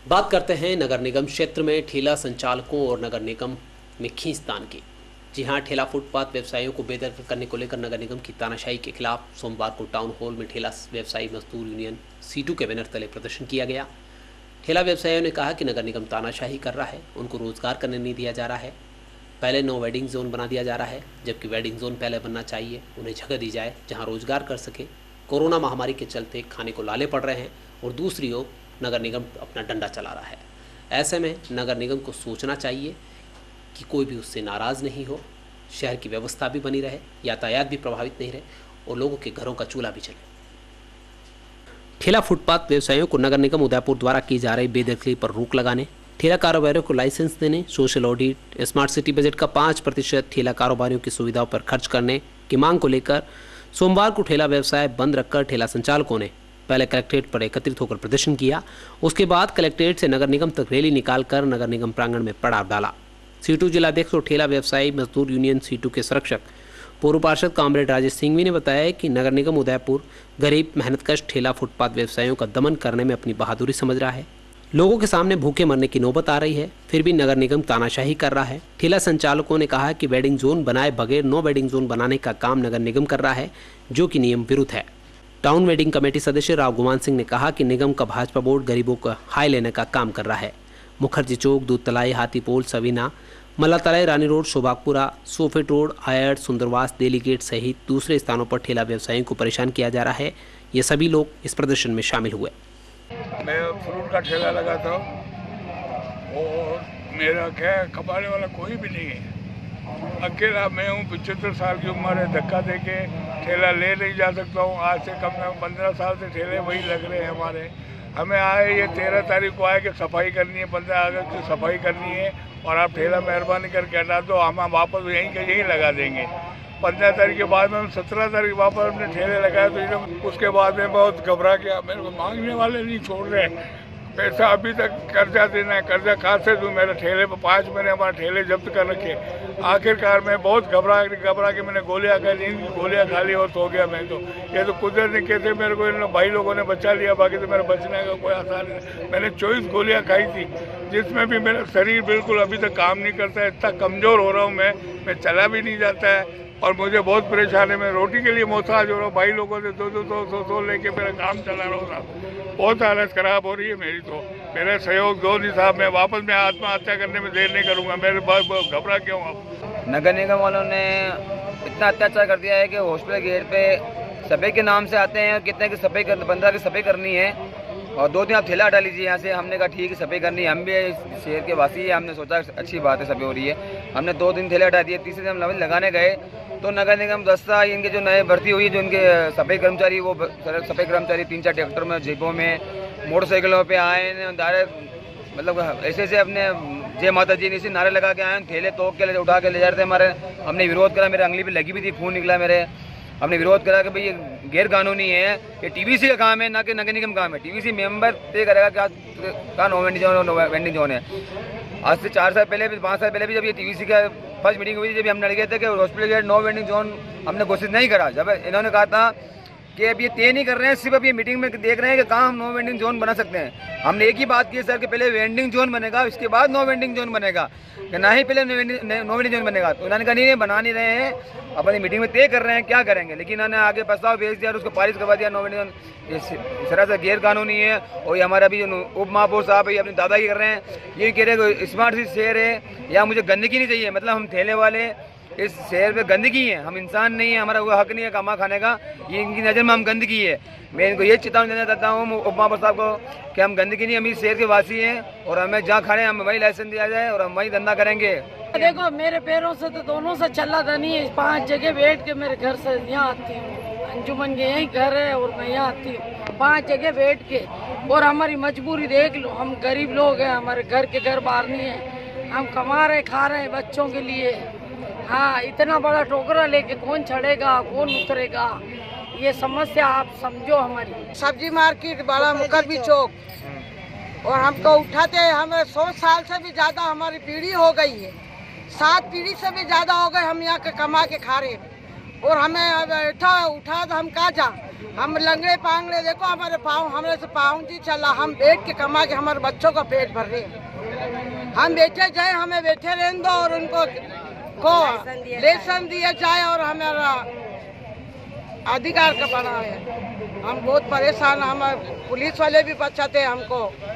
बात करते हैं नगर निगम क्षेत्र में ठेला संचालकों और नगर निगम में खींचतान की। जी हां, ठेला फुटपाथ व्यवसायियों को बेदखल करने को लेकर नगर निगम की तानाशाही के खिलाफ सोमवार को टाउन हॉल में ठेला व्यवसायी मजदूर यूनियन सीटू के बैनर तले प्रदर्शन किया गया। ठेला व्यवसायियों ने कहा कि नगर निगम तानाशाही कर रहा है, उनको रोजगार करने नहीं दिया जा रहा है। पहले नो वेडिंग जोन बना दिया जा रहा है, जबकि वेडिंग जोन पहले बनना चाहिए। उन्हें जगह दी जाए जहाँ रोजगार कर सके। कोरोना महामारी के चलते खाने को लाले पड़ रहे हैं और दूसरी ओर नगर निगम अपना डंडा चला रहा है। ऐसे में नगर निगम को सोचना चाहिए कि कोई भी उससे नाराज़ नहीं हो, शहर की व्यवस्था भी बनी रहे, यातायात भी प्रभावित नहीं रहे और लोगों के घरों का चूल्हा भी चले। ठेला फुटपाथ व्यवसायियों को नगर निगम उदयपुर द्वारा की जा रही बेदखली पर रोक लगाने, ठेला कारोबारियों को लाइसेंस देने, social audit, smart city budget का 5% ठेला कारोबारियों की सुविधाओं पर खर्च करने की मांग को लेकर सोमवार को ठेला व्यवसाय बंद रखकर ठेला संचालकों ने पहले कलेक्ट्रेट पर एकत्रित होकर प्रदर्शन किया। उसके बाद कलेक्ट्रेट से नगर निगम तक रैली निकालकर नगर निगम प्रांगण में पड़ाव डाला। सीटू जिलाध्यक्ष और ठेला व्यवसायी मजदूर यूनियन सीटू के संरक्षक पूर्व पार्षद कामरेड राजेश सिंघवी ने बताया कि नगर निगम उदयपुर गरीब मेहनतकश ठेला फुटपाथ व्यवसायियों का दमन करने में अपनी बहादुरी समझ रहा है। लोगों के सामने भूखे मरने की नौबत आ रही है, फिर भी नगर निगम तानाशाही कर रहा है। ठेला संचालकों ने कहा कि वेडिंग जोन बनाए बगैर नो वेडिंग जोन बनाने का काम नगर निगम कर रहा है, जो कि नियम विरुद्ध है। टाउन वेडिंग कमेटी सदस्य राव गुमान सिंह ने कहा कि निगम का भाजपा बोर्ड गरीबों का हाय लेने का काम कर रहा है। मुखर्जी चौक, दूध तलाई, हाथीपोल, सवीना, मल्ला तलाई, रानी रोड, शोभागपुरा, सोफेट रोड, आयड, सुंदरवास, दिल्ली गेट सहित दूसरे स्थानों पर ठेला व्यवसायियों को परेशान किया जा रहा है। ये सभी लोग इस प्रदर्शन में शामिल हुए। मैं फ्रूट का ठेला लगाता हूँ और मेरा क्या कमाने वाला कोई भी नहीं है। अकेला मैं हूँ, 75 साल की उम्र है, धक्का दे के ठेला ले नहीं जा सकता हूँ। आज से कम से कम 15 साल से ठेले वही लग रहे हैं हमारे। हमें आए ये 13 तारीख को आए कि सफाई करनी है, 15 अगस्त की सफाई करनी है और आप ठेला मेहरबानी करके हटा दो, हम वापस यहीं के यहीं लगा देंगे। 15 तारीख के बाद में हम 17 तारीख वापस अपने ठेले लगाए तो उसके बाद में बहुत घबरा गया। मेरे को मांगने वाले नहीं छोड़ रहे, पैसा अभी तक कर्जा देना है, कर्जा कहाँ से दूँ। मेरे ठेले पर 5 महीने हमारे ठेले जब्त कर रखे। आखिरकार मैं बहुत घबरा के मैंने गोलियाँ खा ली, गोलियाँ खा ली और सो गया मैं। तो ये तो कुदरत ने कहते मेरे को इन भाई लोगों ने बचा लिया, बाकी तो मेरा बचने का कोई आसार नहीं। मैंने 24 गोलियाँ खाई थी, जिसमें भी मेरा शरीर बिल्कुल अभी तक काम नहीं करता है। इतना कमज़ोर हो रहा हूँ मैं चला भी नहीं जाता है और मुझे बहुत परेशानी है। मैं रोटी के लिए मोहताज हो रहा हूँ। भाई लोगों से 200 लेके मेरा काम चला रहा हूँ। बहुत हालत ख़राब हो रही है मेरी। तो मेरा सहयोग दो नहीं साहब, मैं वापस मैं आत्महत्या करने में देर नहीं करूँगा। मेरे पास घबरा क्यों। अब नगर निगम वालों ने इतना अत्याचार कर दिया है कि हॉस्पिटल गेट पे सफाई के नाम से आते हैं और कितने की सफाई 15 की सफाई करनी है और 2 दिन आप ठेला हटा लीजिए यहाँ से। हमने कहा ठीक है सफाई करनी है, हम भी शहर के वासी है, हमने सोचा अच्छी बात है सफाई हो रही है। हमने 2 दिन ठेला हटा दिए, तीसरे दिन हम लगाने गए तो नगर निगम दस्ता इनके जो नए भर्ती हुई जो इनके सफाई कर्मचारी, वो सफाई कर्मचारी 3-4 ट्रैक्टर में, जीपों में, मोटरसाइकिलों पे आए, डायरेक्ट मतलब ऐसे ऐसे अपने जय माता जी ने नारे लगा के आए, ठेले तोड़ के उठा के ले जा रहे थे हमारे। हमने विरोध करा, मेरे अंगली पे लगी भी थी, खून निकला मेरे। हमने विरोध करा कि भाई ये गैर कानूनी है, ये टीवीसी का काम है ना कि नगर निगम काम है। टीवीसी मेंबर तय करेगा क्या नो वेंडिंग जोन है। आज से 4 साल पहले भी, 5 साल पहले भी जब ये टीवीसी का फर्स्ट मीटिंग हुई थी, जब हमने लगे थे कि hospital gate no vending zone हमने घोषित नहीं करा। जब इन्होंने कहा था कि अब ये तय नहीं कर रहे हैं, सिर्फ अब ये मीटिंग में देख रहे हैं कि कहाँ हम नो वेंडिंग जोन बना सकते हैं। हमने एक ही बात की सर कि पहले वेंडिंग जोन बनेगा, इसके बाद नो वेंडिंग जोन बनेगा, कि ना ही पहले नो वेंडिंग जोन बनेगा। तो उन्होंने कहा नहीं बना नहीं रहे हैं, अपनी मीटिंग में तय कर रहे हैं क्या करेंगे। लेकिन इन्होंने आगे प्रस्ताव भेज दिया और उसको पारित करवा दिया नो वेंडिंग जोन। इस तरह से गैर कानूनी है। और ये हमारा अभी उप महापौर साहब ये अपनी दादागिरी कर रहे हैं, ये कह रहे हैं स्मार्ट सिटी शहर है या मुझे गंदगी नहीं चाहिए। मतलब हम ठेले वाले इस शहर में गंदगी है, हम इंसान नहीं है, हमारा कोई हक नहीं है कमा खाने का, ये इनकी नज़र में हम गंदगी है। मैं इनको ये चेतावनी देना चाहता हूँ उप महापौर साहब को कि हम गंदगी नहीं, हम इस शहर के वासी हैं और हमें जहाँ खड़े हम वही लाइसेंस दिया जाए और हम वही धंधा करेंगे। देखो मेरे पैरों से तो दोनों से चला था नहीं है। 5 जगह बैठ के मेरे घर से यहाँ आती हूँ, अंजुमन के यही घर है और मैं यहाँ आती हूँ 5 जगह बैठ के। और हमारी मजबूरी देख लो, हम गरीब लोग हैं, हमारे घर के घर बाहर नहीं है, हम कमा रहे खा रहे हैं बच्चों के लिए। हाँ, इतना बड़ा टोकरा लेके कौन चढ़ेगा, कौन उतरेगा, ये समस्या आप समझो हमारी। सब्जी मार्केट, बड़ा मुखर्जी चौक, और हमको उठाते हैं। हमें 100 साल से भी ज़्यादा हमारी पीढ़ी हो गई है, 7 पीढ़ी से भी ज़्यादा हो गए हम यहाँ के कमा के खा रहे हैं। और हमें उठा तो हम कहाँ जा। हम लंगड़े पांगड़े, देखो हमारे पाँव, हमारे से पाँव जी चला, हम बैठ के कमा के हमारे बच्चों का पेट भर रहे हैं। हम बैठे जाए, हमें बैठे रहने दो और उनको को लेसन दिया जाए और हमारा अधिकार का बना है। हम बहुत परेशान, हम पुलिस वाले भी बचाते हैं हमको।